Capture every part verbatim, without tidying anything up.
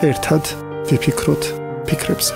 ერთად ვიფიქროთ ფიქრებზე.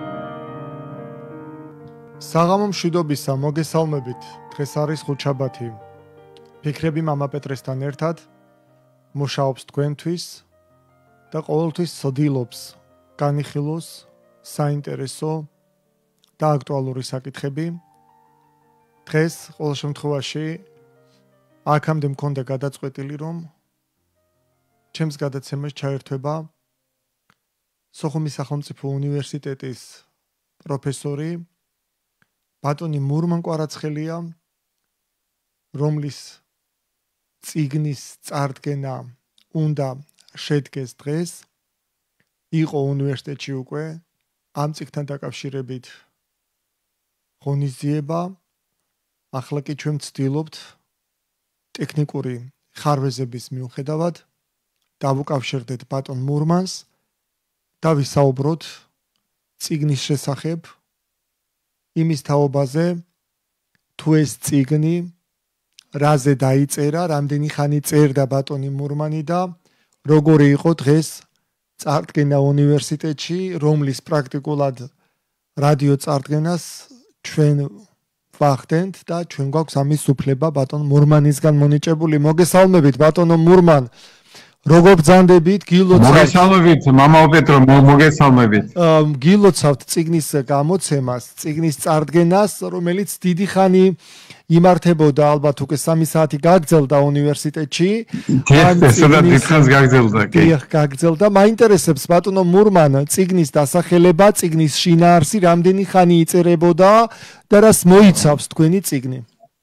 საღამო მშვიდობისა, მოგესალმებით. დღეს არის ხუთშაბათი. ფიქრები მამა პეტრესთან ერთად მუშაობს თქვენთვის და ყოველთვის ცდილობს განიხილოს საინტერესო და აქტუალური საკითხები. დღეს ყოველ შემთხვევაში აქამდე მქონდა გადაწყვეტილი, რომ ჩემს გადაცემას ჩაერთვება სოხუმის სახელმწიფო უნივერსიტეტის პროფესორი ბატონი მურმან კვარაცხელია, რომლის წიგნის წარდგენა უნდა შედგეს დღეს, იყო უნივერსიტეტში უკვე ამ წიგნთან დაკავშირებით ღონისძიება. ახლა კი ჩვენ ვცდილობთ ტექნიკური ხარვეზების მიუხედავად დავუკავშირდეთ ბატონ მურმანს და ვისაუბროთ წიგნის შესახებ, იმის თაობაზე, თუ ეს წიგნი რაზე დაიწერა, რამდენი ხანი წერდა ბატონი მურმანი და როგორი იყო დღეს წარდგენა უნივერსიტეტში, რომლის პრაქტიკულად რადიო წარდგენას ჩვენ ვახდენთ და ჩვენ გვაქვს ამის უფლება ბატონ მურმანისგან მონიჭებული. მოგესალმებით ბატონო მურმან. როგორ ბრძანდებით? გილოცავთ. მოგესალმებით, მამაო პეტრო, მოგესალმებით. გილოცავთ წიგნის გამოცემას, წიგნის წარდგენას, რომელიც დიდი ხანი იმართებოდა, ალბათ უკვე სამი საათი გაგრძელდა უნივერსიტეტში. ესოდა დიდხანს გაგრძელდა, კი. დიახ, გაგრძელდა. მაინტერესებს ბატონო მურმან, წიგნის დასახელება, წიგნის შინაარსი, რამდენი ხანი იწერებოდა და რას მოიცავს თქვენი წიგნი?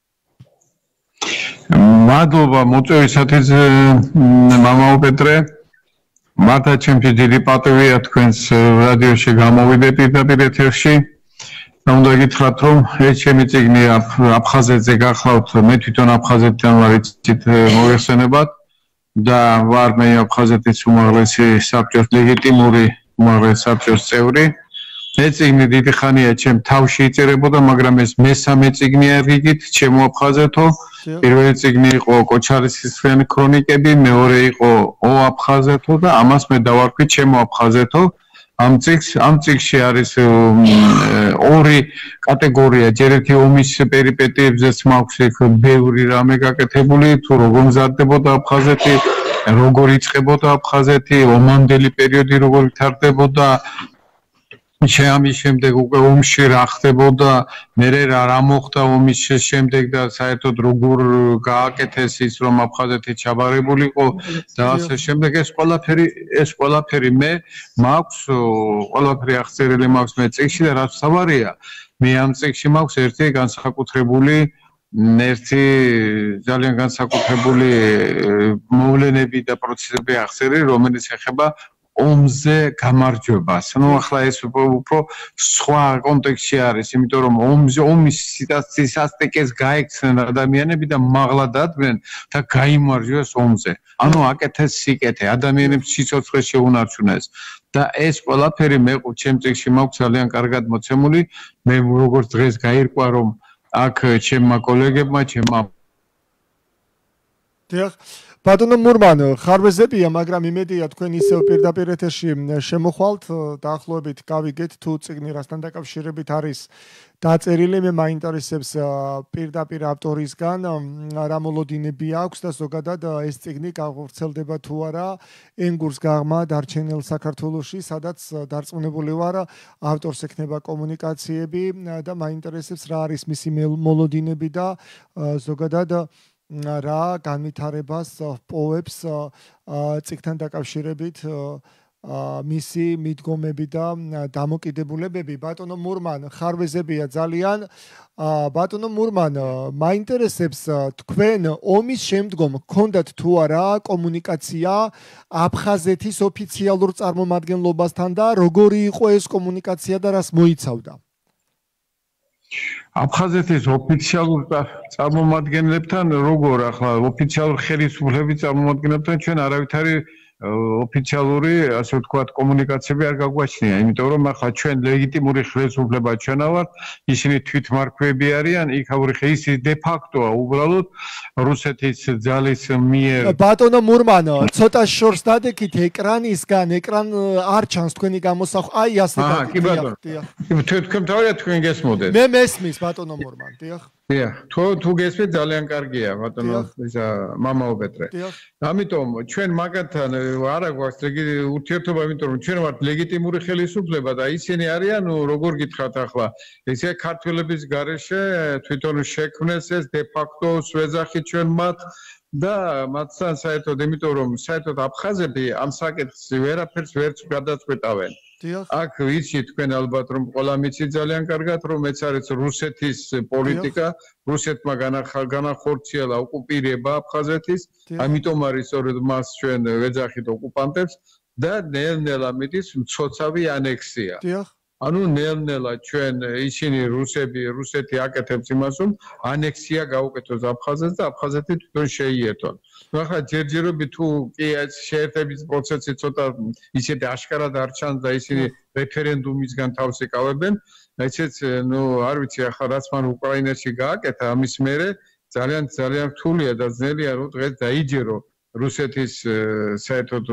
მადლობა მოწვევისათვის მამაო პეტრე. მართლა ჩემთვის დიდი პატივია თქვენს რადიოში გამოვიდე პირდაპირ ეთერში. და უნდა გითხრათ, რომ ეს ჩემი წიგნი აფხაზეთზე გახლავთ, მე თვითონ აფხაზეთიდან ვარ, იცით მოიხსენებათ და ვარ მე აფხაზეთის უმაღლესი საბჭოს ლეგიტიმური უმაღლესი საბჭოს წევრი. ეს წიგნი დიდი ხანია ჩემ თავში იწერებოდა, მაგრამ ეს მესამე წიგნია რიგით ჩემო აფხაზეთო. პირველი წიგნი იყო კოჩარისისფრენი ქრონიკები, მეორე იყო ო აფხაზეთო და ამას მე დავარქვი ჩემო აფხაზეთო. ამ წიგს, ამ წიგში არის ორი კატეგორია, ჯერ ერთი ომის პერიპეტიებზეც მაქვს იქ ბევრი რამე გაკეთებული, თუ როგორ მზადდებოდა აფხაზეთი, როგორ იწყებოდა აფხაზეთი, ომამდელი პერიოდი როგორ ვითარდებოდა. ამის შემდეგ უკვე ომში რა ხდებოდა, მერე რა რა მოხდა ომის შემდეგ და საერთოდ როგორ გააკეთეს ის, რომ აფხაზეთი ჩაბარებულიყო და ასე შემდეგ. ეს ყველაფერი ეს ყველაფერი მე მაქვს, ყველაფერი აღწერილი მაქვს მე წიგნში და რაც თავარია, მე ამ წიგნში მაქვს ერთი განსაკუთრებული ერთი ძალიან განსაკუთრებული მოვლენები და პროცესები აღწერილი, რომელიც ეხება ომზე გამარჯვებას. ნუ ახლა ეს უფრო სხვა კონტექსტში არის, იმიტომ რომ ომზე ომის სიტუაციის ასტეკეს გაექცნენ ადამიანები და მაღლა დადგნენ და გაიმარჯვეს ომზე. ანუ აკეთეს სიკეთე, ადამიანებს სიცოცხლე შეუნარჩუნეს. და ეს ყველაფერი მე ჩემ წიგნში მაქვს ძალიან კარგად მოცემული. მე როგორც დღეს გაირკვა, რომ აქ ჩემმა კოლეგებმა, ჩემმა დიახ ბატონო მურმან, ხარვეზებია, მაგრამ იმედია თქვენ ისევ პირდაპირ ეთერში შემოხვალთ, დაახლოებით გავიგეთ თუ წიგნი რასთან დაკავშირებით არის დაწერილი. მე მაინტერესებს პირდაპირ ავტორისგან რა მოლოდინები აქვს და ზოგადად ეს წიგნი გავრცელდება თუ არა ენგურს გაღმა დარჩენილ საქართველოში, სადაც დარწმუნებული ვარ ავტორს ექნება კომუნიკაციები და მაინტერესებს რა არის მისი მოლოდინები და ზოგადად რა განვითარებას პოვებს წიგნთან დაკავშირებით მისი მიდგომები და დამოკიდებულებები. ბატონო მურმან, ხარვეზებია ძალიან. ბატონო მურმან, მაინტერესებს თქვენ ომის შემდგომ გქონდათ თუ არა კომუნიკაცია აფხაზეთის ოფიციალურ წარმომადგენლობასთან და როგორი იყო ეს კომუნიკაცია და რას მოიცავდა? აფხაზეთის ოფიციალურ წარმომადგენლებთან, როგორ ახლა ოფიციალურ ხელისუფლების წარმომადგენლებთან ჩვენ არავითარი ოფიციალური, ასე ვთქვათ, კომუნიკაციები არ გაგვაჩნია, იმიტომ რომ ახლა ჩვენ ლეგიტიმური ხელისუფლება ჩვენა ვართ, ისინი თვითმარქვეები არიან, იქაური ის დე ფაქტოა უბრალოდ რუსეთის ძალის მიერ. ბატონო მურმანო, ცოტა შორს დადეკით ეკრანისგან, ეკრან არ ჩანს თქვენი გამოსახვა. აი ასე აა, კი ბატონო. თქვენ თავია თქვენ გესმოდეთ. მე მესმის ბატონო მურმან, დიახ. დიახ, თუ თუ გესმით ძალიან კარგია, ბატონო, ისა მამაო პეტრე. ამიტომ ჩვენ მაგათთან არა გვაქვს ურთიერთობა, იმიტომ რომ ჩვენ ვართ ლეგიტიმური ხელისუფლება და ისინი არიან, როგორ გითხრათ ახლა, ესე ქართველების გარეშე თვითონ შექმნეს ეს დე ფაქტო სვეძახი ჩვენ მათ და მათთან საერთოდ, იმიტომ რომ საერთოდ აფხაზები ამ საკითხს ვერაფერს ვერც გადაწყვეტავენ. აქ ვიცი თქვენ ალბათ რომ ყველა მიცი ძალიან კარგად რომ მეც არის რუსეთის პოლიტიკა, რუსეთმა განახორციელა ოკუპირება აფხაზეთის, ამიტომ არის სწორედ მას ჩვენ ვეძახით ოკუპანტებს და ნელ-ნელა მიდის მცოცავი ანექსია. ანუ ნელ-ნელა ჩვენ ისინი რუსები, რუსეთი აკეთებს იმას რომ ანექსია გაუკეთოს აფხაზეთს და აფხაზეთი თვითონ შეიერთონ. ნუ ახლა ჯერჯერობით თუ კი ეს შეერთების პროცესი ცოტა ისეთი აშკარად არ ჩანს და ისინი რეფერენდუმისგან თავს იკავებენ, ესეც ნუ არ ვიცი ახლა რაც მან უკრაინაში გააკეთა ამის მერე ძალიან ძალიან რთულია და ძნელია რომ დღეს დაიჯერო რუსეთის საერთოდ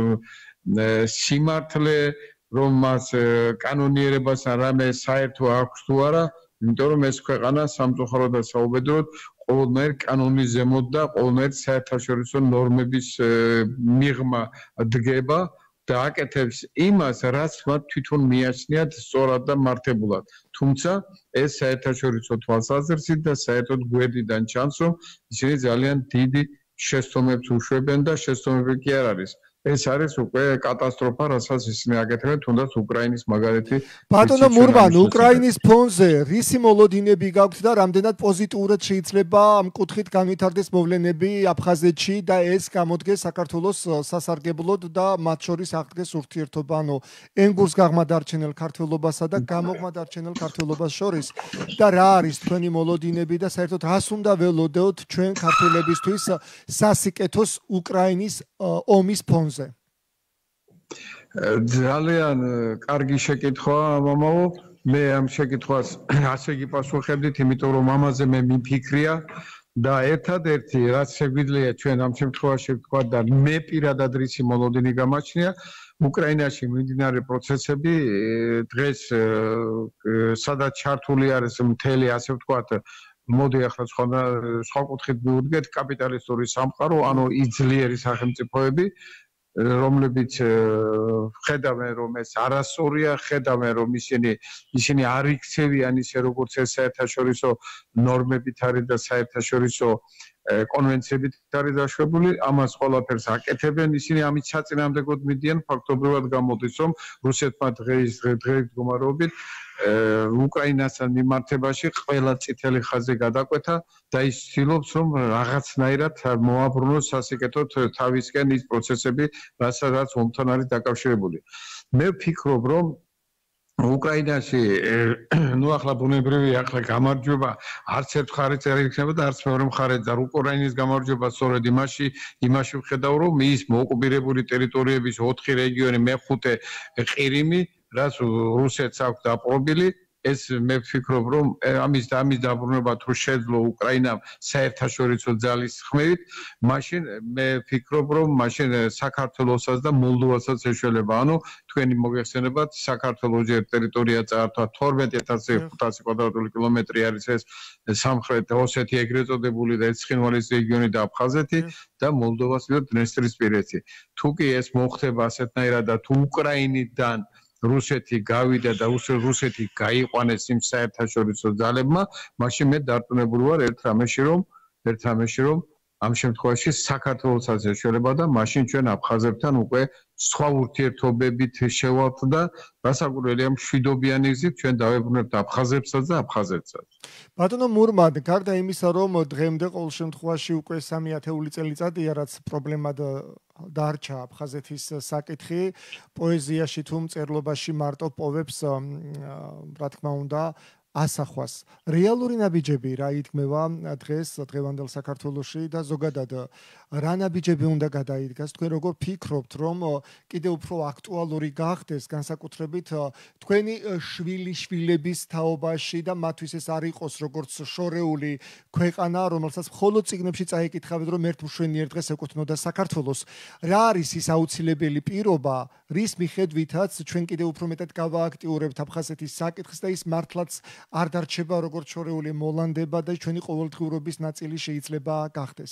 სიმართლე რომ მას კანონიერებას რამე საერთო აქვს თუ არა, იმიტომ რომ ეს ქვეყანა სამწუხაროდ და საუბედუროდ ყოველდღიურ კანონის ზემოთ და ყოველდღიურ საერთაშორისო ნორმების მიღმა დგება და აკეთებს იმას, რაც მათ თვითონ მიაჩნიათ სწორად და მართებულად. თუმცა ეს საერთაშორისო თვალსაზრისით და საერთოდ გვერდიდან ჩანს, რომ ისინი ძალიან დიდი შეცდომებს უშვებენ და შეცდომები კი არ არის. ეს არის უკვე კატასტროფა, რასაც ისინი აკეთებენ, თუნდაც უკრაინის მაგალითი. ბატონო მურმან, უკრაინის ფონზე რისი მოლოდინები გაქვთ და რამდენად პოზიტიურად შეიძლება ამ კუთხით განვითარდეს მოვლენები აფხაზეთში და ეს გამოდგეს საქართველოს სასარგებლოდ და მათ შორის აღდგეს ურთიერთობა, ანუ ენგურს გაღმადარჩენელ ქართველობასა და გამოღმადარჩენელ ქართველობას შორის და რა არის თქვენი მოლოდინები და საერთოდ რას უნდა ველოდოთ ჩვენ ქართველებისთვის სასიკეთოს უკრაინის ომის ფონზე? ძალიან კარგი შეკითხვა, მამაო. მე ამ შეკითხვას ასე გიპასუხებდით, იმიტომ რომ ამაზე მე მიფიქრია და ერთადერთი რაც შეგვიძლია ჩვენ ამ შემთხვევაში ვთქვა და მე პირადად რისი მოლოდინი გამაჩნია, უკრაინაში მიმდინარე პროცესები დღეს სადაც ჩართული არის მთელი ასე ვთქვათ მოდი ახლა სხვა სხვა კუთხით მივუდგეთ კაპიტალისტური სამყარო, ანუ იძლიერი სახელმწიფოები, რომლებიც ხედავენ რომ ეს არასწორია, ხედავენ რომ ისინი ისინი არ იქცევიან ისე როგორც ეს საერთაშორისო ნორმებით არის და საერთაშორისო კონვენციებით არის დაშვებული, ამას ყველაფერს აკეთებენ, ისინი ამით საწინააღმდეგოდ მიდიან, ფაქტობრივად გამოდის რომ რუსეთმა დღეს დღეს მდგომარეობით უკრაინასთან მიმართებაში ყველა წითელი ხაზი გადაკვეთა და ის ცდილობს რომ რაღაცნაირად მოაბრუნოს სასიკეთოდ თავისკენ ის პროცესები, რასაც ომთან არის დაკავშირებული. მე ვფიქრობ რომ უკრაინაში ნუ ახლა ბუნებრივია ახლა გამარჯვება არც ერთ მხარეს არ იქნება და არც მეორე მხარეს და უკრაინის გამარჯვება სწორედ იმაში იმაში ვხედავ რომ ის მოოკუპირებული ტერიტორიების ოთხი რეგიონი მეხუთე ყირიმი რაც რუსეთს აქვს დაპყრობილი ეს მე ვფიქრობ რომ ამის და ამის დაბრუნება თუ შეძლო უკრაინამ საერთაშორისო ძალის ხმებით მაშინ მე ვფიქრობ რომ მაშინ საქართველოსაც და მოლდოვასაც ეშველება ანუ თქვენი მოგეხსენებათ საქართველოს ჯერ ტერიტორია წაართვა თორმეტი ათასი ხუთასი კვადრატული კილომეტრი არის ეს სამხრეთ ოსეთი ეგრეთ წოდებული და ცხინვალის რეგიონი და აფხაზეთი და მოლდოვას და დნესტრისპირეთი თუ კი ეს მოხდება ასეთნაირად და თუ უკრაინიდან რუსეთი გავიდა და რუსეთი გაიყვანეს იმ საერთაშორისო ძალებმა, მაშინ მე დარწმუნებული ვარ ერთ რამეში რომ ერთ რამეში რომ ამ შემთხვევაში საქართველოსაც ეშველება და მაშინ ჩვენ აფხაზებთან უკვე სხვა ურთიერთობებით შევალთ და გასაგებია მშვიდობიანი გზით ჩვენ დავებრუნებთ აფხაზებსაც და აფხაზეთსაც. ბატონო მურმან, გარდა იმისა რომ დღემდე ყოველ შემთხვევაში უკვე სამი ათეული წელიწადია რაც პრობლემად დარჩა აფხაზეთის საკითხი, პოეზიაში თუ მწერლობაში მარტო პოვებს რა თქმა უნდა ასახვას. რეალური ნაბიჯები რა ითქმება დღეს დღევანდელ საქართველოში და ზოგადად რა ნაბიჯები უნდა გადაიდგას? თქვენ როგორ ფიქრობთ, რომ კიდევ უფრო აქტუალური გახდეს განსაკუთრებით თქვენი შვილი-შვილების თაობაში და მათთვის ეს არ იყოს როგორც შორეული ქვეყანა, რომელსაც მხოლოდ წიგნებში წაიკითხავთ, რომ ერთ მშვენიერ დღეს ეკუთვნოდა საქართველოს. რა არის ის აუცილებელი პირობა, რის მიხედვითაც ჩვენ კიდევ უფრო მეტად გავააქტიურებთ აფხაზეთის საკითხს და ის მართლაც არ დარჩება როგორც შორეული მოლანდება და ჩვენი ყოველდღიურობის ნაწილი შეიძლება გახდეს.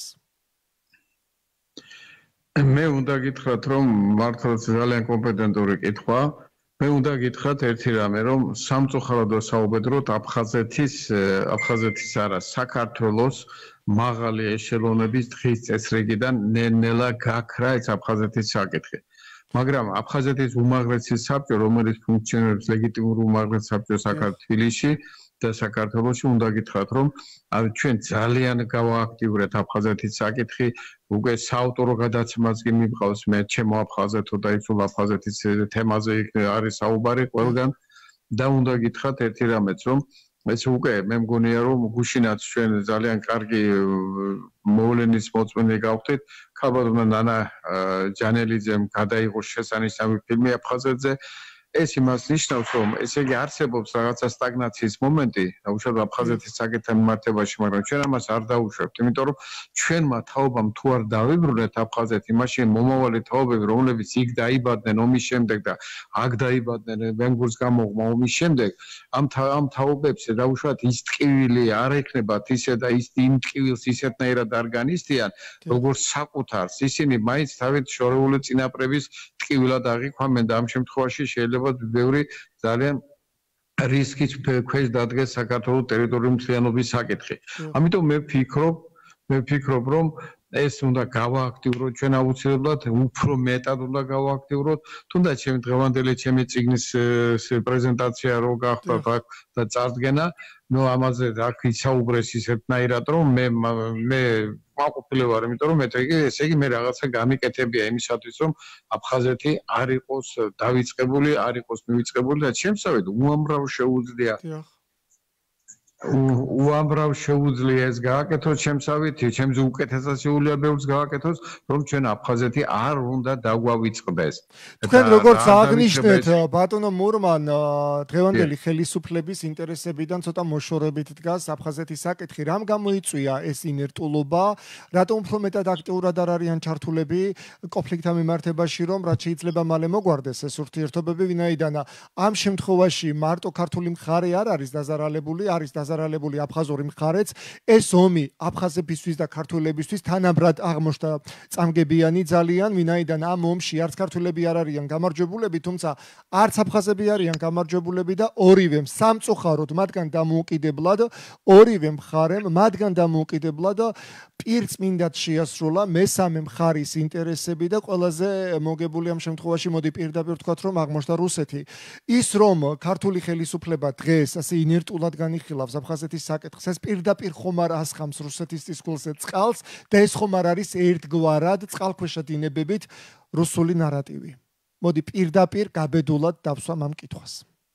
მე უნდა გითხრათ, რომ მართლაც ძალიან კომპეტენტური კითხვა. მე უნდა გითხრათ ერთი რამე, რომ სამწუხაროდ საუბედროთ აფხაზეთის აფხაზეთის არა, საქართველოს მაღალი ეშელონების დღის წესრიგიდან ნელ-ნელა გაქრა ეს აფხაზეთის საკითხი. მაგრამ აფხაზეთის უმაღლესი საბჭო, რომელიც ფუნქციონირებს ლეგიტიმურ უმაღლეს საბჭოს საქართველოში და საქართველოში უნდა გითხრათ, რომ ჩვენ ძალიან გავააქტიურეთ აფხაზეთის საკითხი, უკვე საავტორო გადაცემაც კი მიყავს, მე ჩემო აფხაზეთო და იცულ აფხაზეთის თემაზე არის საუბარი ყველგან და უნდა გითხრათ ერთი რამეც, რომ ეს უკვე მე მგონია, რომ გუშინაც ჩვენ ძალიან კარგი მოვლენის მოწმენე გავხდით, ქალბატონმა ნანა ჯანელიძემ გადაიღო შესანიშნავი ფილმი აფხაზეთზე. ეს იმას ნიშნავს, რომ ესე იგი არსებობს რაღაცა სტაგნაციის მომენტი, უშუალოდ აფხაზეთის საკითხთან მიმართებაში, მაგრამ ჩვენ ამას არ დაუშვებთ, იმიტომ რომ ჩვენმა თაობამ თუ არ დავიბრუნეთ აფხაზეთი, მაშინ მომავალი თაობები, რომლებიც იქ დაიბადნენ ომის შემდეგ და აქ დაიბადნენ ვენგურს გამოღმა ომის შემდეგ, ამ ამ თაობებს დაუშვათ ის ტკივილი არ ექნებათ ისე და ის იმ ტკივილს ისეთნაირად არ განიცდიან, როგორც საკუთარს. ისინი მაინც თავით შორეული წინაპრების ტკივილად აღიქვამენ და ამ შემთხვევაში შეიძლება ბევრი ძალიან რისკის ქვეშ დადგეს საქართველოს ტერიტორიული მთლიანობის საკითხი. ამიტომ მე ვფიქრობ, მე ვფიქრობ, რომ ეს უნდა გავააქტიუროთ ჩვენ აუცილებლად, უფრო მეტად უნდა გავააქტიუროთ, თუნდაც ჩემი დღევანდელი ჩემი წიგნის პრეზენტაცია რო გახდა და წარდგენა, ნუ ამაზე აქ ისაუბრეს ისეთნაირად, რომ მე მე მაყოფილი ვარ, იმიტომ რომ მე ესე იგი მე რაღაცა გამიკეთებია იმისათვის, რომ აფხაზეთი არ იყოს დავიწყებული, არ იყოს მივიწყებული და ჩემსავით უამრავ შეუძლია უამრავ შეუძლია ეს გააკეთოს ჩემსავით, ჩემზე უკეთესად შეუძლია ბევრს გააკეთოს, რომ ჩვენ აფხაზეთი არ უნდა დაგვავიწყდეს. თქვენ როგორც აღნიშნეთ, ბატონო მურმან, დღევანდელი ხელისუფლების ინტერესებიდან ცოტა მოშორებით დგას აფხაზეთის საკითხი. რამ გამოიწვია ეს ინერტულობა, რატომ უფრო მეტად აქტიურად არ არიან ჩართულები კონფლიქტთან მიმართებაში, რომ რაც შეიძლება მალე მოგვარდეს ეს ურთიერთობები, ვინაიდან ამ შემთხვევაში მარტო ქართული მხარე არ არის დაზარალებული, არის დაზარალებული აფხაზური მხარეც. ეს ომი აფხაზებისთვის და ქართველებისთვის თანაბრად აღმოჩნდა წამგებიანი ძალიან, ვინაიდან ამ ომში არც ქართველები არ არიან გამარჯვებულები, თუმცა არც აფხაზები არიან გამარჯვებულები და ორივემ სამწუხაროდ მათგან დამოუკიდებლად, ორივე მხარემ მათგან დამოუკიდებლად პირწმინდად შეასრულა მესამე მხარის ინტერესები და ყველაზე მოგებული ამ შემთხვევაში მოდი პირდაპირ ვთქვათ, რომ აღმოჩნდა რუსეთი. ის რომ ქართული ხელისუფლება დღეს ასე ინერტულად განიხილავს აფხაზეთის საკითხს, ეს პირდაპირ ხომ არ ასხამს რუსეთის ტისკულზე წყალს და ეს ხომ არ არის ერთგვარად წყალქვეშა დინებებით რუსული ნარატივი. მოდი პირდაპირ გაბედულად დავსვამ ამ კითხვას.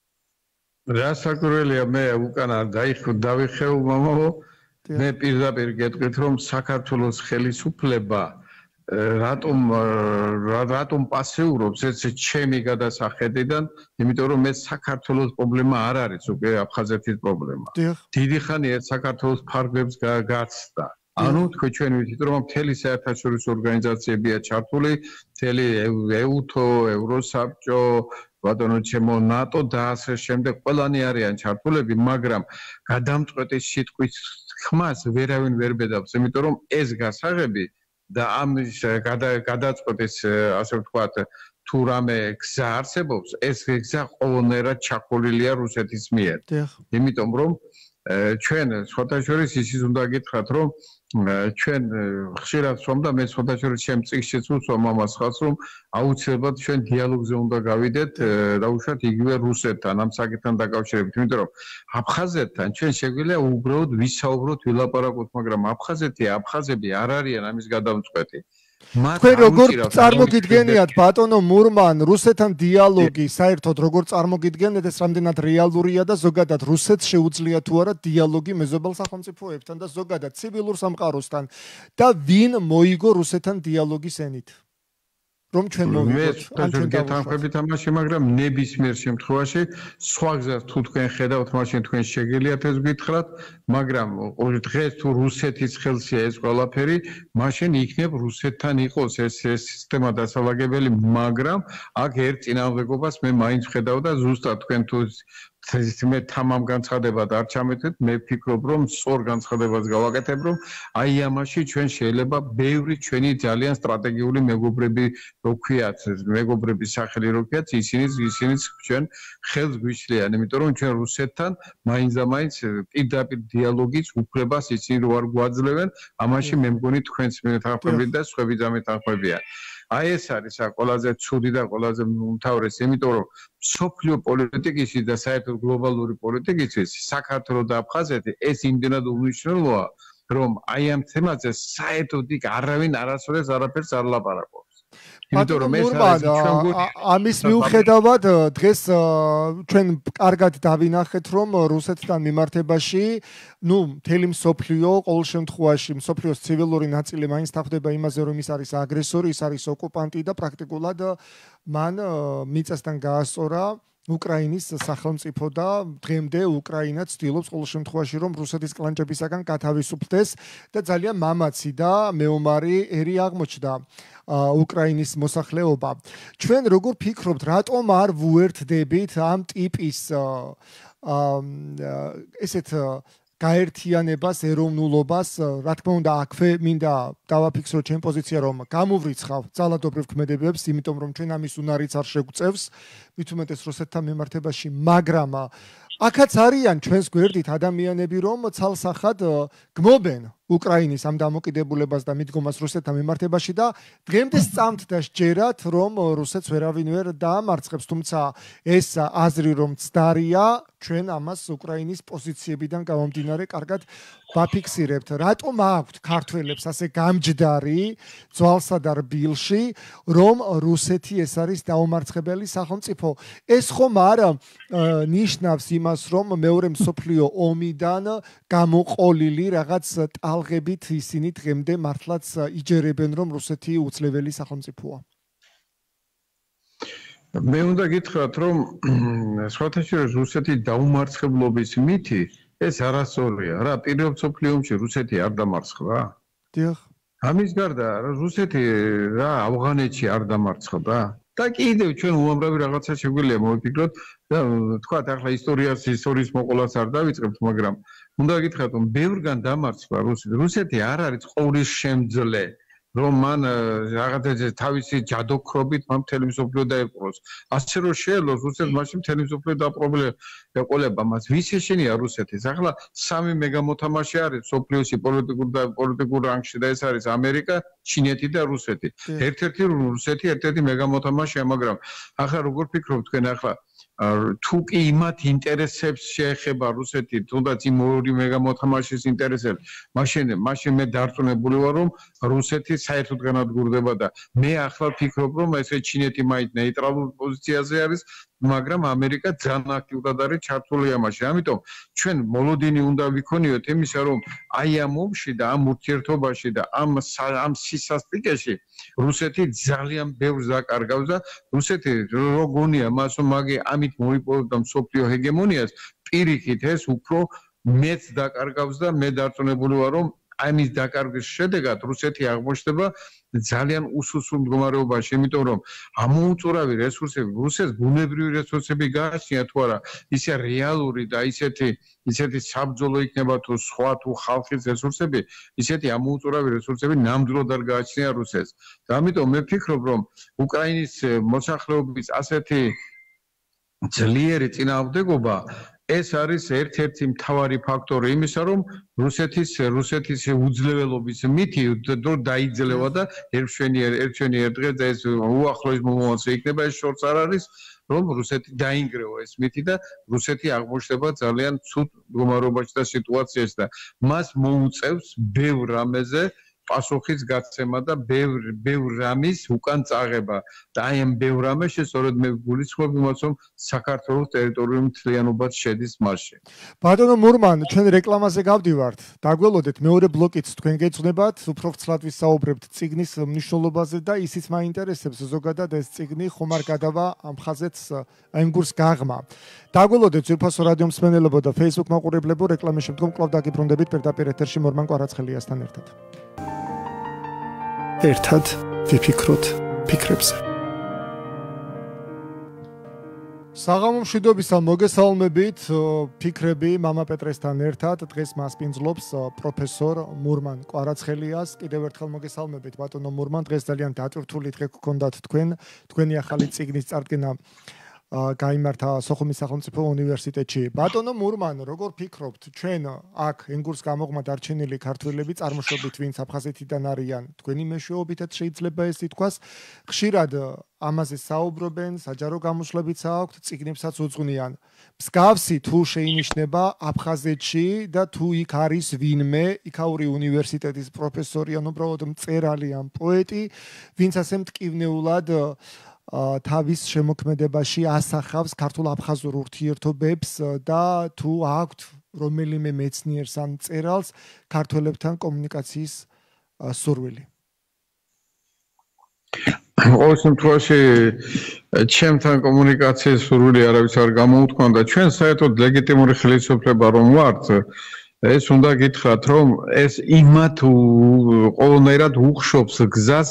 რა საკვირველია, მე უკან არ დავიხევ მამაო, მე პირდაპირ გეტყვით, რომ საქართველოს ხელისუფლება რატომ რატომ პასიურობს ეს ჩემი გადასახედიდან, იმიტომ რომ ეს საქართველოს პრობლემა არ არის, უკვე აფხაზეთის პრობლემა. დიდი ხანია საქართველოს ფარგლებს გაცდა. ანუ თქვენ ჩვენ ვიცით, რომ მთელი საერთაშორისო ორგანიზაციებია ჩართული, მთელი ეუთო, ევროსაბჭო, ბატონო ჩემო ნატო და ასე შემდეგ ყველანი არიან ჩართულები, მაგრამ გადამწყვეტი სიტყვის ხმას ვერავინ ვერ ბედავს, იმიტომ რომ ეს გასაღები და ამ გადაწყვეტის ასე ვთქვათ, თუ რამე გზა არსებობს, ეს გზა ყოველნაირად ჩახოლილია რუსეთის მიერ. იმიტომ რომ ჩვენ სხვათა შორის ისიც უნდა გითხრათ, რომ ჩვენ ხშირად ვსვამ და მე სხვათა შორის ჩემ წიგნშიც ვსვამ ამას ხალხს, რომ აუცილებლად ჩვენ დიალოგზე უნდა გავიდეთ, დაუშვათ იგივე რუსეთთან ამ საკითხთან დაკავშირებით, იმიტომ რომ აფხაზეთთან ჩვენ შეგვიძლია უბრალოდ ვისაუბროთ, ვილაპარაკოთ, მაგრამ აფხაზეთი, აფხაზები არ არიან ამის გადამწყვეტი. თქვენ როგორ წარმოგიდგენიათ ბატონო მურმან რუსეთთან დიალოგი საერთოდ როგორ წარმოგიდგენთ ეს რამდენად რეალურია და ზოგადად რუსეთს შეუძლია თუ არა დიალოგი მეზობელ სახელმწიფოებთან და ზოგადად ცივილურ სამყაროსთან და ვინ მოიგო რუსეთთან დიალოგის ენით რომ ჩვენ მოვიგოთ ან ჩვენ გეთანხმებით ამაში მაგრამ ნებისმიერ შემთხვევაში სხვა გზას თუ თქვენ ხედავთ მაშინ თქვენ შეგიძლიათ ეს გითხრათ მაგრამ დღეს თუ რუსეთის ხელშია ეს ყველაფერი მაშინ იქნებ რუსეთთან იყოს ეს სისტემა დასალაგებელი მაგრამ აქ ერთ წინააღმდეგობას მე მაინც ვხედავ და ზუსტად თქვენ თუ მე თამამ განცხადებად არ ჩამეთეთ მე ვფიქრობ რომ სწორ განცხადებას გავაკეთებ რომ აი ამაში ჩვენ შეიძლება ბევრი ჩვენი ძალიან სტრატეგიული მეგობრები რო ქვიათ მეგობრების სახელი რო ქვიათ ისინი ისინიც ჩვენ ხელს გვიშლიან იმიტომ რომ ჩვენ რუსეთთან მაინც და მაინც პირდაპირ დიალოგის უფლებას ისინი რო არ გვაძლევენ ამაში მე მგონი თქვენს მეთანხმებით და სხვები დამეთანხმებიან აი ეს არის ყველაზე ცუდი და ყველაზე უმთავრესი, იმიტომ რომ სოფლიო პოლიტიკაში და საერთოდ გლობალური პოლიტიკაში საქართველოს და აფხაზეთი ეს იმდენად უმნიშვნელოა, რომ აი ამ თემაზე საერთოდ იქ არავინ არასოდეს არაფერს არ ლაპარაკობს. იმიტომ რომ ეს არის ამის მიუხედავად დღეს ჩვენ კარგად დავინახეთ რომ რუსეთთან მიმართებაში ნუ მთელი მსოფლიო ყოველ შემთხვევაში მსოფლიოს ცივილური ნაწილი მაინც თანხმდება იმაზე რომ ის არის აგრესორი, ის არის ოკუპანტი და პრაქტიკულად მან მიწასთან გაასწორა უკრაინის სახელმწიფო და დღემდე უკრაინა ცდილობს ყოველ შემთხვევაში რომ რუსეთის კლანჭებისაგან გათავისუფლდეს და ძალიან მამაცი და მეომარი ერი აღმოჩნდა უკრაინის მოსახლეობა. ჩვენ როგორ ფიქრობთ, რატომ არ ვუერთდებით ამ ტიპის ესეთ გაერთიანებას, ეროვნულობას, რა თქმა უნდა, აქვე მინდა დავაფიქსროთ ჩემ პოზიცია, რომ გამოვრიცხავ ძალადობრივ ქმედებებს, იმიტომ რომ ჩვენ ამის უნარიც არ შეგვწევს, მით უმეტეს რუსეთთან მიმართებაში, მაგრამ აქაც არიან ჩვენს გვერდით ადამიანები, რომ ცალსახად გმობენ უკრაინის ამ დამოკიდებულებას და მიდგომას რუსეთთან მიმართებაში და დღემდე სწამთ და სჯერათ, რომ რუსეთს ვერავინ ვერ დაამარცხებს, თუმცა ეს აზრი რომ ცდარია, ჩვენ ამას უკრაინის პოზიციებიდან გამომდინარე კარგად ვაფიქსირებთ. რატომ აქვთ ქართველებს ასე გამჯდარი ძვალსა და რბილში, რომ რუსეთი ეს არის დაუმარცხებელი სახელმწიფო? ეს ხომ არ ნიშნავს იმას, რომ მეორე მსოფლიო ომიდან გამოყოლილი რაღაც ტალღებით ისინი დღემდე მართლაც იჯერებენ, რომ რუსეთი უძლეველი სახელმწიფოა? მე უნდა გითხრათ, რომ სხვათა შორის რუსეთის დაუმარცხებლობის მითი ეს არასწორია. რა, პირველ მსოფლიო ომში რუსეთი არ დამარცხდა? დიახ. ამის გარდა რუსეთი რა ავღანეთში არ დამარცხდა? და კიდევ ჩვენ უამრავი რაღაცა შეგვიძლია მოვიფიქროთ და თქვათ ახლა ისტორიას ისტორიის მოყოლას არ დავიწყებთ, მაგრამ უნდა გითხრათ, რომ ბევრგან დამარცხდა რუსეთი. რუსეთი არ არის ყურის შემძლე. რომ მან რაღაცა თავისი ჯადოქრობით მან მთელი მსოფლიო დაიპყროს. ასე რომ შეელოს რუსეთს მაშინ მთელი მსოფლიო დაყოლება მას. ვის ეშინია რუსეთის? ახლა სამი მეგამოთამაშე არის მსოფლიოში პოლიტიკურ და პოლიტიკურ რანგში და ეს არის ამერიკა, ჩინეთი და რუსეთი. ერთ-ერთი რუსეთი ერთ-ერთი მეგამოთამაშეა, მაგრამ ახლა როგორ ფიქრობთ თქვენ ახლა თუ კი იმათ ინტერესებს შეეხება რუსეთი, თუნდაც იმ ორი მეგამოთამაშის ინტერესებს, მაშინ მაშინ მე დარწმუნებული ვარ, რომ რუსეთი საერთოდ განადგურდება და მე ახლა ვფიქრობ, რომ ესე ჩინეთი მაინც ნეიტრალურ პოზიციაზე არის, მაგრამ ამერიკა ძალიან აქტიურად არის ჩართული ამაში. ამიტომ ჩვენ მოლოდინი უნდა ვიქონიოთ იმისა, რომ აი ამ ომში და ამ ურთიერთობაში და ამ ამ სისასტიკეში რუსეთი ძალიან ბევრს დაკარგავს და რუსეთი როგონია მას რომ მაგი ამით მოიპოვებდა მსოფლიო ჰეგემონიას, პირიქით ეს უფრო მეც დაკარგავს და მე დარწმუნებული ვარ, რომ ამის დაკარგვის შედეგად რუსეთი აღმოჩნდება ძალიან უსუსულ მდგომარეობაში, იმიტომ რომ ამოუწურავი რესურსები, რუსეთს ბუნებრივი რესურსები გააჩნია თუ არა, ისე რეალური და ისეთი ისეთი საბრძოლო იქნება თუ სხვა თუ ხალხის რესურსები, ისეთი ამოუწურავი რესურსები ნამდვილად არ გააჩნია რუსეთს. და ამიტომ მე ვფიქრობ, რომ უკრაინის მოსახლეობის ასეთი ძლიერი წინააღმდეგობა ეს არის ერთ-ერთი მთავარი ფაქტორი იმისა, რომ რუსეთის რუსეთის უძლეველობის მითი დრო დაიძლევა და ერთშვენიერ ერთშვენიერ დღეს და ეს უახლოეს მომავალში იქნება ეს შორს არ არის, რომ რუსეთი დაინგრევა ეს მითი და რუსეთი აღმოჩნდება ძალიან ცუდ მდგომარეობაში და სიტუაციაში და მას მოუწევს ბევრ რამეზე პასუხის გაცემა და ბევრ ბევრ რამის უკან წაღება და აი ამ ბევრ რამეში სწორედ მე გულისხმობ იმას რომ საქართველოს ტერიტორიული მთლიანობაც შედის მასში. ბატონო მურმან, ჩვენ რეკლამაზე გავდივართ. დაგველოდეთ მეორე ბლოკიც თქვენ გეცნობათ, უფრო ვრცლად ვისაუბრებთ წიგნის მნიშვნელობაზე და ისიც მაინტერესებს ზოგადად ეს წიგნი ხომ არ გადავა ამ ხაზეთს იმ გურს გაღმა. დაგველოდეთ ძვირფასო რადიო მსმენელებო და Facebook მაყურებლებო, რეკლამის შემდგომ კვლავ დაგიბრუნდებით პირდაპირ ეთერში მორმან კვარაცხელიასთან ერთად. ერთად ვიფიქროთ ფიქრებზე. საღამო მშვიდობისა, მოგესალმებით, ფიქრები მამა პეტრესთან ერთად. დღეს მას პინძლობს პროფესორ მურმან კვარაცხელიას. კიდევ ერთხელ მოგესალმებით ბატონო მურმან. დღეს ძალიან დატვირთული დღე გქონდათ თქვენ. თქვენი ახალი წიგნის წარდგენა გაიმართა სოხუმის სახელმწიფო უნივერსიტეტში. ბატონო მურმან, როგორ ფიქრობთ, ჩვენ აქ ენგურს გამოღმა დარჩენილი ქართველები წარმოშობით ვინც აფხაზეთიდან არიან, თქვენი მეშვეობითაც შეიძლება ეს ითქვას, ხშირად ამაზე საუბრობენ, საჯარო გამოსვლებიც აქვთ, წიგნებსაც უძღვნიან. მსგავსი თუ შეინიშნება აფხაზეთში და თუ იქ არის ვინმე, იქაური უნივერსიტეტის პროფესორი, ან უბრალოდ მწერალი ან პოეტი, ვინც ასე მტკივნეულად თავის შემოქმედებაში ასახავს ქართულ-აფხაზურ ურთიერთობებს და თუ აქვთ რომელიმე მეცნიერს ან მწერალს ქართველებთან კომუნიკაციის სურვილი. ყოველ შემთხვევაში ჩემთან კომუნიკაციის სურვილი არავის არ გამოუთქვა და ჩვენ საერთოდ ლეგიტიმური ხელისუფლება რომ ვართ, ეს უნდა გითხრათ, რომ ეს იმათ ყოველნაირად უხშობს გზას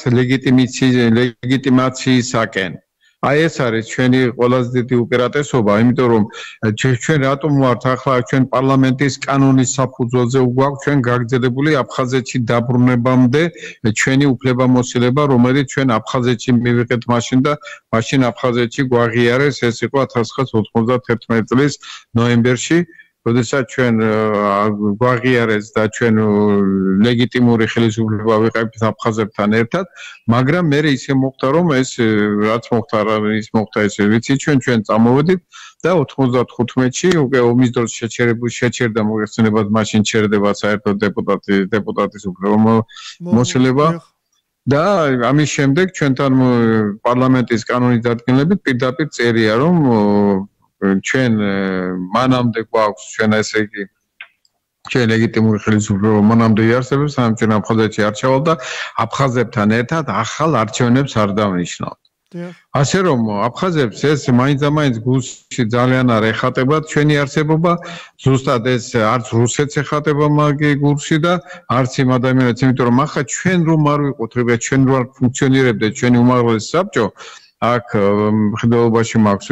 ლეგიტიმაციისაკენ. აი ეს არის ჩვენი ყველაზე დიდი უპირატესობა, იმიტომ რომ ჩვენ რატომ ვართ ახლა ჩვენ პარლამენტის კანონის საფუძველზე გვაქვს ჩვენ გაგრძელებული აფხაზეთში დაბრუნებამდე ჩვენი უფლებამოსილება, რომელიც ჩვენ აფხაზეთში მივიღეთ მაშინ და მაშინ აფხაზეთში გვაღიარეს, ეს იყო ათას ცხრაასა ოცდაათერთმეტი წლის ნოემბერში. როდესაც ჩვენ გვაღიარეს და ჩვენ ლეგიტიმური ხელისუფლება ვიყავით აფხაზებთან ერთად, მაგრამ მე ისე მოხდა რომ ეს რაც მოხდა, ის მოხდა ესე ვიცი, ჩვენ ჩვენ წამოვედით და ოთხმოცდათხუთმეტში უკვე ომის დროს შეჩერებული შეჩერდა მოგეხსენებათ მაშინ ჩერდება საერთოდ დეპუტატი დეპუტატის უფლებამოსილება და ამის შემდეგ ჩვენთან პარლამენტის კანონის დადგენილებით პირდაპირ წერია რომ ჩვენ მანამდე გვაქვს ჩვენ ესე იგი ჩვენ ლეგიტიმური ხელისუფლება მანამდე იარსებებს, სანამ ჩვენ აფხაზეთში არ ჩავალ და აფხაზებთან ერთად ახალ არჩევნებს არ დავნიშნავთ. ასე რომ აფხაზებს ეს მაინც-მაინც გულში ძალიან არ ეხატებათ ჩვენი არსებობა, ზუსტად ეს არც რუსეთს ეხატება მაგი გულში და არც იმ ადამიანებს, იმიტომ რომ ახლა ჩვენ რომ არ ვიყოთ, რეგა ჩვენ რო არ ფუნქციონირებდა ჩვენი უმაღლესი საბჭო, აქ მხედველობაში მაქვს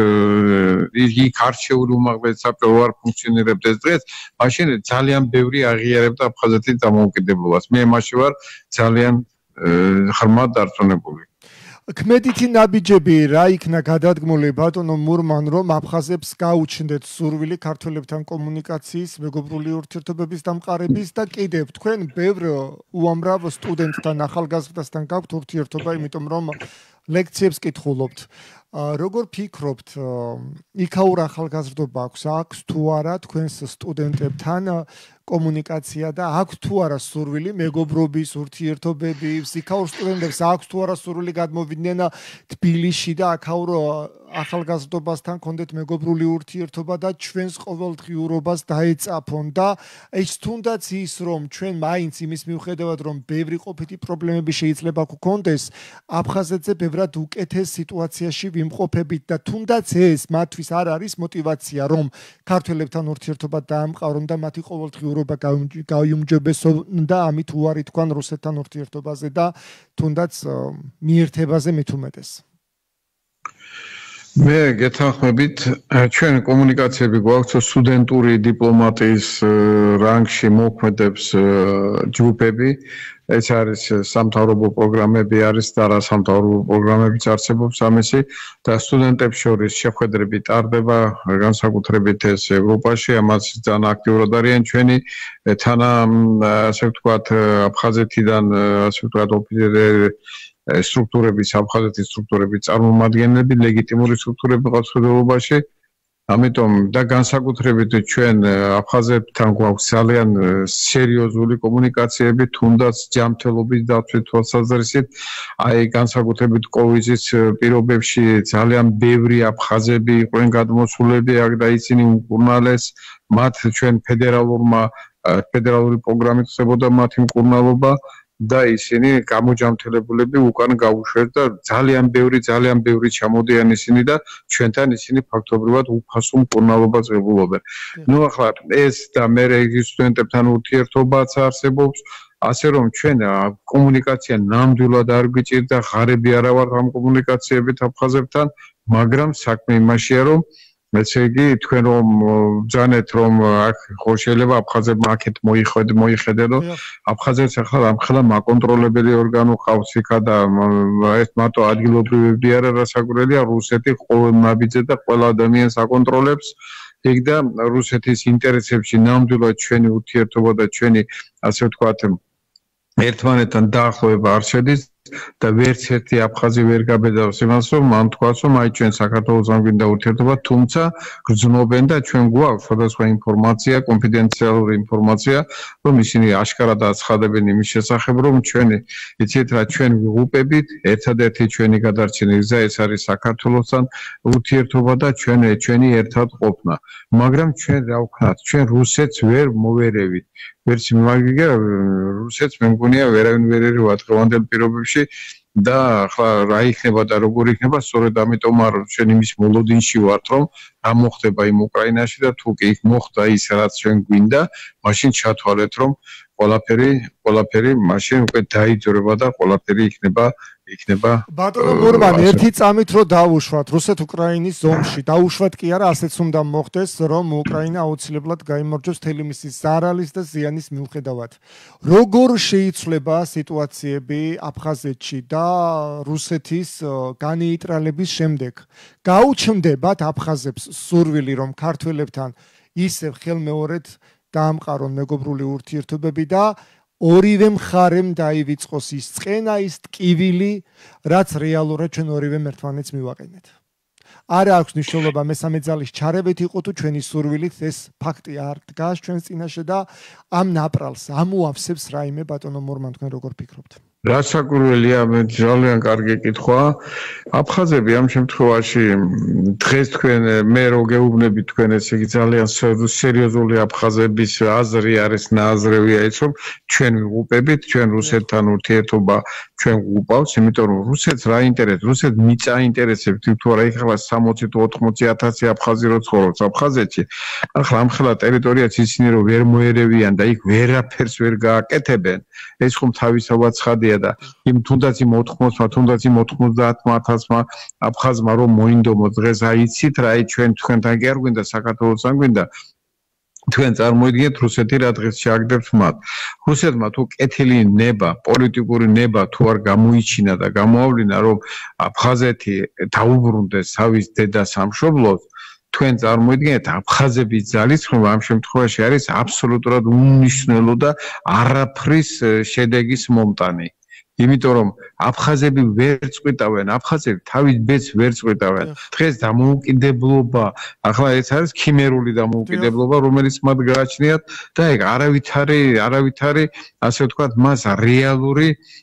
იქ არჩეული უმაღლესი საბჭო არ ფუნქციონირებდეს დღეს, მაშინ ძალიან ბევრი აღიარებდა აფხაზეთის დამოუკიდებლობას. მე მაშინ ვარ ძალიან ხმად დარწმუნებული. ქმედითი ნაბიჯები რა იქნა გადადგმული ბატონო მურმან, რომ აფხაზებს გაუჩნდეთ სურვილი ქართველებთან კომუნიკაციის, მეგობრული ურთიერთობების დამყარების და კიდევ თქვენ ბევრ უამრავ სტუდენტთან, ახალგაზრდასთან გაქვთ ურთიერთობა, იმიტომ რომ ლექციებს კითხულობთ. როგორ ფიქრობთ, იქაურ ახალგაზრდობა აქვს, აქვს თუ არა თქვენს სტუდენტებთან კომუნიკაცია და აქვს თუ არა სურვილი მეგობრობის ურთიერთობების, იქაურ სტუდენტებს აქვს თუ არა სურვილი გადმოვიდნენ თბილისში და აქაურ ახალგაზრდობასთან კონდეთ მეგობრული ურთიერთობა და ჩვენს ყოველდღიურობას დაეწაფონ და ეს თუნდაც ის რომ ჩვენ მაინც იმის მიუხედავად რომ ბევრი ყოფითი პრობლემები შეიძლება გქონდეს, აფხაზეთზე ბევრად უკეთეს სიტუაციაში ვიმყოფებით და თუნდაც ეს მათთვის არ არის мотиваცია რომ ქართველებთან ურთიერთობა დაამყარონ და მათი ყოველდღიურობა გაიუმჯობესონ და ამით უარი თქვან რუსეთთან ურთიერთობაზე და თუნდაც მიერთებაზე მით უმეტეს. მე გეთანხმებით, ჩვენ კომუნიკაციები გვაქვს სტუდენტური დიპლომატიის რანგში მოქმედებს ჯგუფები, ეს არის სამთავრობო პროგრამები არის და რა სამთავრობო პროგრამებიც არსებობს ამისი და სტუდენტებს შორის შეხვედრები ტარდება, განსაკუთრებით ეს ევროპაში, ამას ძალიან აქტიურად არიან ჩვენი თანა, ასე ვთქვათ, აფხაზეთიდან, ასე ვთქვათ, ოფიცერები სტრუქტურების, აფხაზეთის სტრუქტურების წარმომადგენლები, ლეგიტიმური სტრუქტურები ყავს ხელოვნებაში ამიტომ და განსაკუთრებით ჩვენ აფხაზებთან გვაქვს ძალიან სერიოზული კომუნიკაციები, თუნდაც ჯანმრთელობის დაცვის თვალსაზრისით, აი განსაკუთრებით კოვიდის პირობებში ძალიან ბევრი აფხაზები იყვნენ გადმოსულები აქ და ისინი უკურნალეს, მათ ჩვენ ფედერალურმა ფედერალური პროგრამით ხდებოდა მათი მკურნალობა და ისინი გამოჯანმრთელებულები უკან გაუშვეს და ძალიან ბევრი ძალიან ბევრი ჩამოდიან ისინი და ჩვენთან ისინი ფაქტობრივად უფასო მკურნალობას ღებულობენ. ნუ ახლა ეს და მე სტუდენტებთან ურთიერთობაც არსებობს, ასე რომ ჩვენ კომუნიკაცია ნამდვილად არ გვიჭირდა, ღარები არა ვართ ამ კომუნიკაციებით აფხაზებთან, მაგრამ საქმე იმაშია რომ ესე იგი თქვენ რომ ბრძანეთ რომ აქ ხო შეიძლება აფხაზებმა აქეთ მოიხედ მოიხედენ რომ აფხაზებს ახლა ამხელა მაკონტროლებელი ორგანო ყავს იქა და ეს მარტო ადგილობრივები არა რასაკვირველია რუსეთი ყოველ ნაბიჯზე და ყველა ადამიანს აკონტროლებს იქ და რუსეთის ინტერესებში ნამდვილად ჩვენი ურთიერთობა და ჩვენი ასე ვთქვათ ერთმანეთთან დაახლოება არ შედის და ვერც ერთი აფხაზი ვერ გაბედავს იმას რომ მან თქვას რომ აი ჩვენ საქართველოს ამ გვინდა ურთიერთობა თუმცა გრძნობენ და ჩვენ გვაქვს სხვადასხვა ინფორმაცია კონფიდენციალური ინფორმაცია რომ ისინი აშკარად აცხადებენ იმის შესახებ რომ ჩვენი იცით რა ჩვენ ვიღუპებით ერთადერთი ჩვენი გადარჩენი გზა ეს არის საქართველოსთან ურთიერთობა და ჩვენ ჩვენი ერთად ყოფნა მაგრამ ჩვენ რა ვქნათ ჩვენ რუსეთს ვერ მოვერევით ვერც მაგიგა რუსეთს მე მგონია ვერავინ ვერ ერევა დღევანდელ პირობებში და ახლა რა იქნება და როგორ იქნება სწორედ ამიტომ არ ჩვენ იმის მოლოდინში ვართ რომ რა მოხდება იმ უკრაინაში და თუ კი იქ მოხდა ის რაც ჩვენ გვინდა მაშინ ჩათვალეთ რომ ყველაფერი ყველაფერი მაშინ უკვე დაიძრება და ყველაფერი იქნება იქნება ბატონო მურმანი ერთი წამით რო დაუშვათ რუსეთ-უკრაინის ომში დაუშვათ კი არა ასეც უნდა მოხდეს რომ უკრაინა აუცილებლად გაიმარჯვოს თელი მისი ზარალის და ზიანის მიუხედავად როგორ შეიცვლება სიტუაციები აფხაზეთში და რუსეთის განეიტრალების შემდეგ გაუჩნდებათ აფხაზებს სურვილი რომ ქართველებთან ისევ ხელმეორედ დაამყარონ მეგობრული ურთიერთობები და ორივე მხარემ დაივიწყოს ის წყენა, ის ტკივილი, რაც რეალურად ჩვენ ორივე ერთმანეთს მივაყენეთ. არა აქვს მნიშვნელობა მესამე ძალის ჩარევით იყო თუ ჩვენი სურვილით ეს ფაქტი არ დგას ჩვენს წინაშე და ამ ნაპრალს ამოავსებს რაიმე ბატონო მურმან თქვენ როგორ ფიქრობთ? რასაკვირველია მე ძალიან კარგი კითხვა. აფხაზები ამ შემთხვევაში დღეს თქვენ მე რო გეუბნები თქვენ ესე იგი ძალიან სერიოზული აფხაზების აზრი არის ნაზრევია ის რომ ჩვენ ვიღუპებით ჩვენ რუსეთთან ურთიერთობა ჩვენ ვუყავს იმიტომ რომ რუსეთს რა ინტერესებს რუსეთს მიწა ინტერესებს თუ არა ეხლა სამოცი თუ ოთხმოცი ათასი აფხაზი რო ცხოვრობს აფხაზეთში ახლა ამხელა ტერიტორიაც ისინი რომ ვერ მოერევიან და იქ ვერაფერს ვერ გააკეთებენ ეს ხომ თავისთავად ცხადია და იმ თუნდაც იმ ოთხმოცმა თუნდაც იმ ოთხმოცდაათმა ათასმა აფხაზმა რომ მოინდომო დღეს აიცით რა აი ჩვენ თქვენთან კი არ გვინდა საქართველოსთან გვინდა თქვენ წარმოიდგინეთ რუსეთი რა დღეს შეაგდებს მათ რუსეთმა თუ კეთილი ნება პოლიტიკური ნება თუ არ გამოიჩინა და გამოავლინა რომ აფხაზეთი დაუბრუნდეს თავის დედა სამშობლოს თქვენ წარმოიდგინეთ აფხაზების ძალისხმევა ამ შემთხვევაში არის აბსოლუტურად უნიშნელო და არაფრის შედეგის მომტანი იმიტომ რომ აფხაზები ვერ წყვიტავენ აფხაზები თავის ბედს ვერ წყვიტავენ დღეს დამოუკიდებლობა ახლა ეს არის ქიმერული დამოუკიდებლობა რომელიც მათ გააჩნიათ და ეგ არავითარი არავითარი ასე ვთქვათ მას რეალური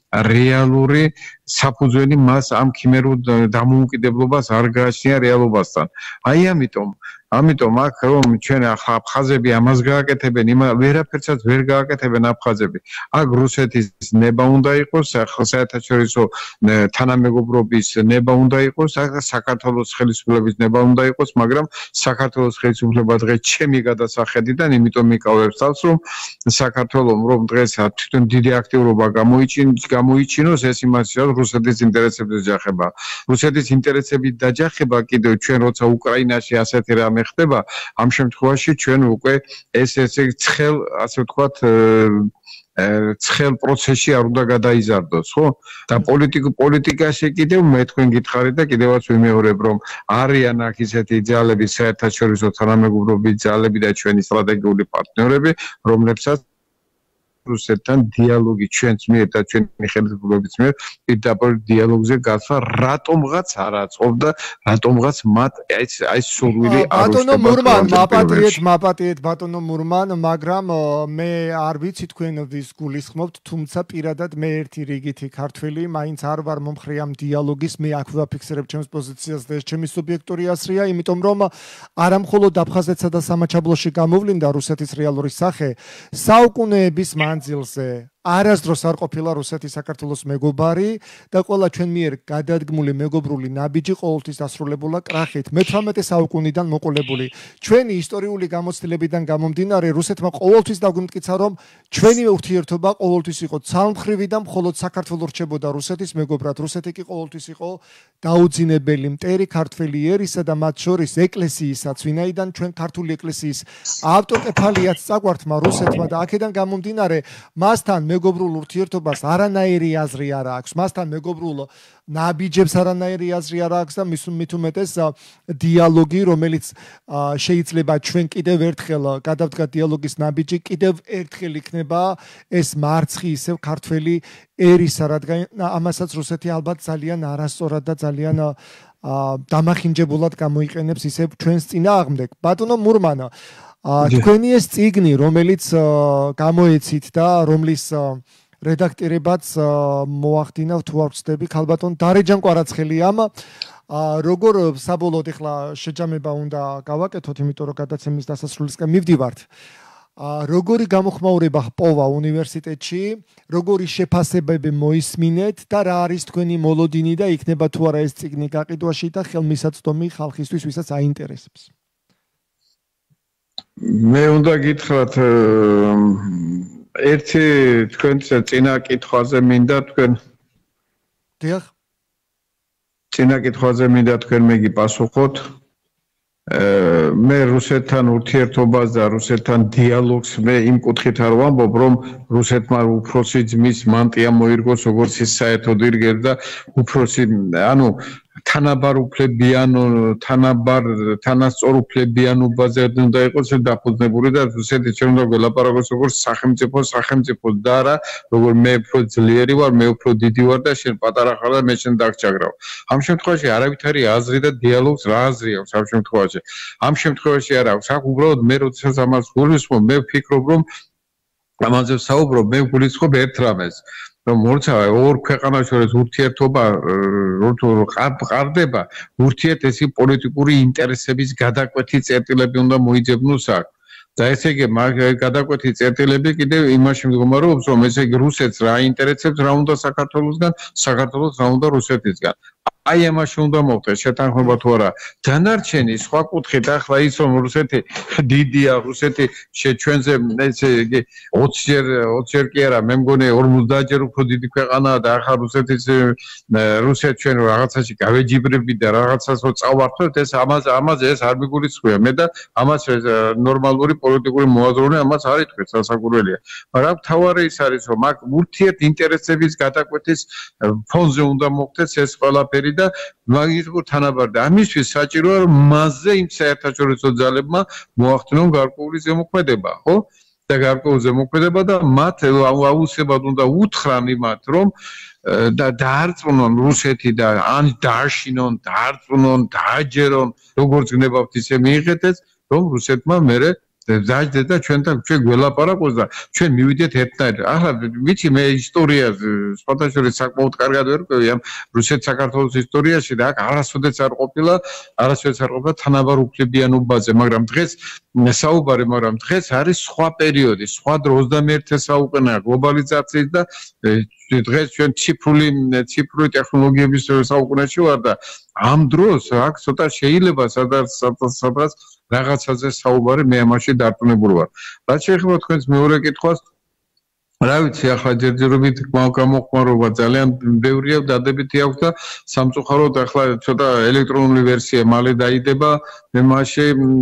რეალური საფუძველი მას ამ ქიმერულ დამოუკიდებლობას არ გააჩნია რეალობასთან აი ამიტომ ამიტომ აქ რომ ჩვენ ახლა აფხაზები ამას გააკეთებენ იმა ვერაფერსაც ვერ გააკეთებენ აფხაზები აქ რუსეთის ნება უნდა იყოს ახლა საერთაშორისო თანამეგობრობის ნება უნდა იყოს აქ საქართველოს ხელისუფლების ნება უნდა იყოს მაგრამ საქართველოს ხელისუფლება დღეს ჩემი გადასახედიდან იმიტომ მიკავებს თავს რომ საქართველოს რომ დღეს თვითონ დიდი აქტიურობა გამოიჩინოს გამოიჩინოს ეს იმას რომ რუსეთის ინტერესებს ეჯახება რუსეთის ინტერესებით დაჯახება კიდევ ჩვენ როცა უკრაინაში ასეთი რამე ხდება ამ შემთხვევაში ჩვენ უკვე ეს ესე ცხელ ასე ვთქვათ ცხელ პროცესში არ უნდა გადაიზარდოს ხო და პოლიტიკ პოლიტიკაში კიდევ მე თქვენ გითხარით და კიდევაც ვიმეორებ რომ არიან აქ ისეთი ძალები საერთაშორისო თანამეგობრობის ძალები და ჩვენი სტრატეგიული პარტნიორები რომლებსაც რუსეთთან დიალოგი ჩვენც მიერ და ჩვენი ხელისუფლების მიერ პირდაპირ დიალოგზე გასვლა რატომღაც არ აწყობდა რატომღაც მათ აი აი სურვილი არ ბატონო მურმან მაპატიეთ მაპატიეთ ბატონო მურმან მაგრამ მე არ ვიცი თქვენ ვის გულისხმობთ თუმცა პირადად მე ერთი რიგითი ქართველი მაინც არ ვარ მომხრე ამ დიალოგის მე აქ ვაფიქსირებ ჩემს პოზიციას და ეს ჩემი სუბიექტური აზრია იმიტომ რომ არა მხოლოდ აფხაზეთსა და სამაჩაბლოში გამოვლინდა რუსეთის რეალური სახე საუკუნეების მანძილზე არასდროს არ ყოფილა რუსეთი საქართველოს მეგობარი და ყველა ჩვენ მიერ გადადგმული მეგობრული ნაბიჯი ყოველთვის დასრულებულა კრახით მეთვრამეტე საუკუნიდან მოყოლებული ჩვენი ისტორიული გამოცდილებიდან გამომდინარე რუსეთმა ყოველთვის დაგვიმტკიცა რომ ჩვენი ურთიერთობა ყოველთვის იყო ცალმხრივი და მხოლოდ საქართველოს რჩებოდა რუსეთის მეგობრად რუსეთი კი ყოველთვის იყო დაუძინებელი მტერი ქართველი ერისა და მათ შორის ეკლესიისაც ვინაიდან ჩვენ ქართული ეკლესიის ავტოკეფალიაც წაგვართმა რუსეთმა და აქედან გამომდინარე მასთან მეგობრულ ურთიერთობას არანაირი აზრი არ აქვს. მასთან მეგობრულ ნაბიჯებს არანაირი აზრი არ აქვს და მით უმეტეს დიალოგი, რომელიც შეიძლება ჩვენ კიდევ ერთხელ გადავდგათ დიალოგის ნაბიჯი, კიდევ ერთხელ იქნება ეს მარცხი ისევ ქართველი ერისა, რადგან ამასაც რუსეთი ალბათ ძალიან არასწორად და ძალიან დამახინჯებულად გამოიყენებს ისევ ჩვენს წინააღმდეგ. ბატონო მურმანა თქვენი ეს წიგნი, რომელიც გამოეცით და რომლის რედაქტირებაც მოახდინავ თუ არ ვცდები, ქალბატონ დარეჯან კვარაცხელია, როგორ საბოლოოდ ეხლა შეჯამება უნდა გავაკეთოთ, იმიტომ რომ გადაცემის დასასრულისკენ მივდივართ. როგორი გამოხმაურება ჰპოვა უნივერსიტეტში, როგორი შეფასებები მოისმინეთ და რა არის თქვენი მოლოდინი და იქნება თუ არა ეს წიგნი გაყიდვაში და ხელმისაწვდომი ხალხისთვის, ვისაც აინტერესებს. მე უნდა გითხრათ ერთი თქვენ წინა კითხვაზე მინდა თქვენ დიახ წინა კითხვაზე მინდა თქვენ მე გიპასუხოთ მე რუსეთთან ურთიერთობას და რუსეთთან დიალოგს მე იმ კუთხით არ ვამბობ რომ რუსეთმა უფროსი ძმის მანტია მოირგოს როგორც ის საერთოდ ირგებს და უფროსი ანუ თანაბარ უფლებიან თანაბარ თანასწორ უფლებიანობაზე უნდა იყოს დაფუძნებული და რუსეთი ჩვენ უნდა გველაპარაკოს როგორც სახელმწიფო სახელმწიფო და არა როგორ მე უფრო ძლიერი ვარ მე უფრო დიდი ვარ და შენ პატარა ხარ და მე შენ დაგჭაგრავ ამ შემთხვევაში არავითარი აზრი და დიალოგს რა აზრი აქვს ამ შემთხვევაში ამ შემთხვევაში არ აქვს აქ უბრალოდ მე როდესაც ამას გულისხმობ მე ვფიქრობ რომ ამაზე ვსაუბრობ მე გულისხმობ ერთ რამეს რომ მორცა ორ ქვეყანას შორის ურთიერთობა ყარდება ურთიერთესი პოლიტიკური ინტერესების გადაკვეთი წერტილები უნდა მოიძებნოს აქ და ესე იგი გადაკვეთი წერტილები კიდევ იმაში მდგომარეობს რომ ესე იგი რუსეთს რა ინტერესებს რა უნდა საქართველოსგან საქართველოს რა უნდა რუსეთისგან აი ამაში უნდა მოვხდეს შეთანხმება თუ არა დანარჩენი სხვა კუთხით ახლა ის რომ რუსეთი დიდია რუსეთი ჩვენზე ესე იგი ოცი ჯერ ოცი ჯერ კი არა მე მგონი ორმოცდაათ ჯერ უფრო დიდი ქვეყანაა და ახლა რუსეთის რუსეთი ჩვენ რაღაცაში გავეჯიბრები და რაღაცას რო წავართვებთ ეს ამაზე ამაზე ეს არ მიგულისხმია მე და ამას ნორმალური პოლიტიკური მოაზროვნე ამას არ იტყვით სასაკურველია მაგრამ თავარი ის არის რომ აქ ურთიერთ ინტერესების გადაკვეთის ფონზე უნდა მოხდეს ეს ყველაფერი და მაგის თანაბარ და ამისთვის საჭიროა რომ მასზე იმ საერთაშორისო ძალებმა მოახდინონ გარკვეული ზემოქმედება ხო და გარკვეული ზემოქმედება და მათ აუცილებლად უნდა უთხრან იმათ რომ და დაარწმუნონ რუსეთი და ან დააშინონ დაარწმუნონ დააჯერონ როგორც გნებავთ ისე მიიღეთ ეს რომ რუსეთმა მერე დაждეთ და ჩვენთან ჩვენ გველაპარაკოს და ჩვენ მივიდეთ ერთნაირად. ახლა ვიცი მე ისტორია სხვადასხვა საკმაოდ კარგად ვერკვევი ამ რუსეთ-საქართველოს ისტორიაში და აქ არასოდეს არ ყოფილა, არასოდეს არ ყოფილა თანაბარ უფლებიანობაზე, მაგრამ დღეს საუბარი, მაგრამ დღეს არის სხვა პერიოდი, სხვა დრო ოცდამეერთე საუკუნეა გლობალიზაციის და დღეს ჩვენ ციფრული ციფრული ტექნოლოგიების საუკუნეში ვარ და ამ დროს აქ ცოტა შეიძლება სადაც სადაც რაღაცაზე საუბარი მე ამაში დარწმუნებული ვარ. რაც შეეხება თქვენს მეორე კითხვას, რა ვიცი, ახლა ჯერჯერობით გამოხმარება ძალიან ბევრია, დადებითი აქვს და სამწუხაროდ ახლა ცოტა ელექტრონული ვერსია მალე დაიდება, მე მასში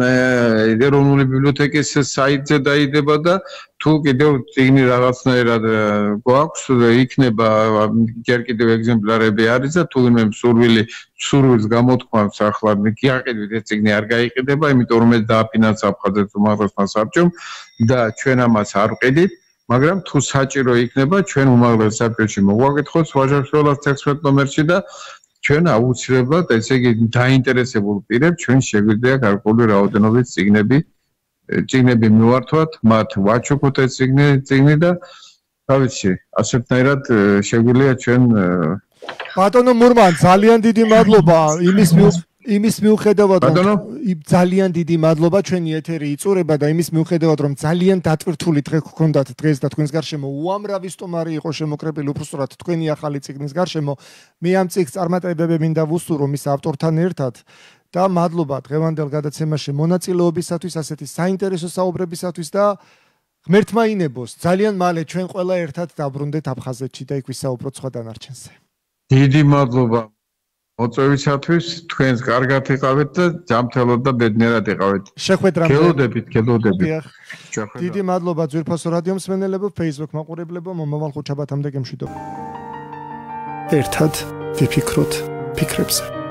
ეროვნული ბიბლიოთეკის საიტზე დაიდება და თუ კიდევ წიგნი რაღაცნაირად გვაქვს, იქნება ჯერ კიდევ ეგზემპლარები არის და თუ ვინმე მსურვილი სურვილს გამოთქვამს ახლა გიაყიდვით ეს წიგნი არ გაიყიდება, იმიტომ რომ ეს დააფინანსა აფხაზეთის უმაღლესმა საბჭომ და ჩვენ ამას არ ვყიდით. მაგრამ თუ საჭირო იქნება ჩვენ უმაღლეს საბჭოში მოგვაკითხოთ ვაჟაშვილას თექვსმეტ ნომერში და ჩვენ აუცილებლად ესე იგი დაინტერესებულ პირებს ჩვენ შეგვიძლია გარკვეული რაოდენობის წიგნები წიგნები მივართვათ მათ ვაჩუქოთ ეს წიგნი წიგნი და რა ვიცი ასეთნაირად შეგვიძლია ჩვენ ბატონო მურმან ძალიან დიდი მადლობა იმის იმის მიუხედავად რომ ძალიან დიდი მადლობა ჩვენი ეთერი იწურება და იმის მიუხედავად რომ ძალიან დატვირთული დღე გქონდათ დღეს და თქვენს გარშემო უამრავი სტუმარი იყო შემოკრებილი უბრალოდ თქვენი ახალი წიგნის გარშემო მე ამ წიგნს წარმატებები მინდა ვუსურვო მის ავტორთან ერთად და მადლობა დღევანდელ გადაცემაში მონაწილეობისათვის ასეთი საინტერესო საუბრებისათვის და ღმერთმა ინებოს ძალიან მალე ჩვენ ყველა ერთად დაბრუნდეთ აფხაზეთში და იქ ვისაუბროთ სხვა დანარჩენზე დიდი მადლობა მოწვევისათვის თქვენს კარგად იყავით და ჯანმრთელად და ბედნიერად იყავით. შეხვედრამდე. გელოდებით, გელოდებით. დიდი მადლობა ძვირფასო რადიო მსმენელებო, Facebook მაყურებლებო, მომავალ ხუთშაბათამდე გემშვიდობ. ერთად ვიფიქროთ ფიქრებზე.